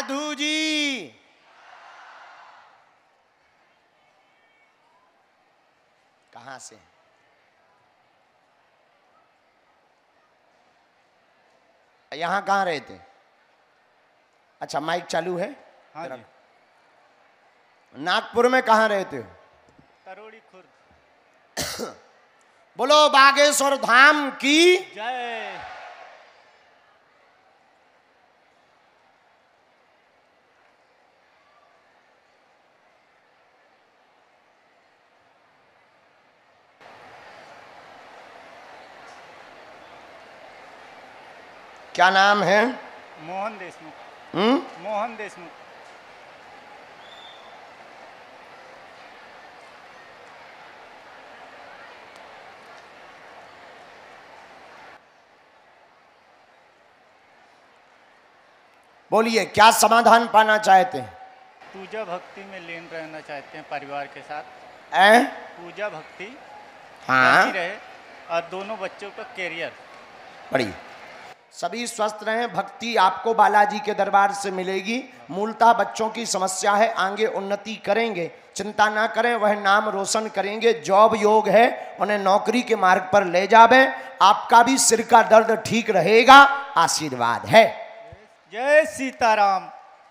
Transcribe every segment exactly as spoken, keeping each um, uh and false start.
साधु जी कहां से? यहां कहां रहते? अच्छा माइक चालू है? हाँ जी। नागपुर में कहां रहते हो? तरोड़ी खुर्द। बोलो बागेश्वर धाम की जय। क्या नाम है? मोहन देशमुख। हम्म मोहन देशमुख। बोलिए क्या समाधान पाना चाहते हैं? पूजा भक्ति में लीन रहना चाहते हैं परिवार के साथ। ए? पूजा भक्ति हाँ बनी रहे और दोनों बच्चों का कैरियर। पढ़िए। सभी स्वस्थ रहें। भक्ति आपको बालाजी के दरबार से मिलेगी। मूलतः बच्चों की समस्या है, आगे उन्नति करेंगे, चिंता ना करें, वह नाम रोशन करेंगे। जॉब योग है, उन्हें नौकरी के मार्ग पर ले जावे। आपका भी सिर का दर्द ठीक रहेगा, आशीर्वाद है। जय सीताराम।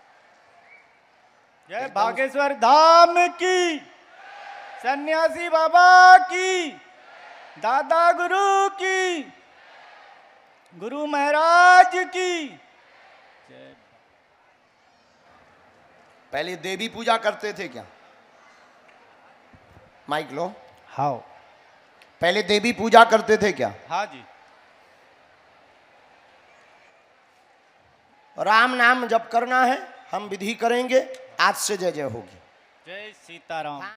जय बागेश्वर धाम की, सन्यासी बाबा की, दादा गुरु की, गुरु महाराज की जय। पहले देवी पूजा करते थे क्या? माइक लो। हाँ। पहले देवी पूजा करते थे क्या? हाँ जी। राम नाम जप करना है, हम विधि करेंगे। आज से जय जय होगी। जय सीताराम।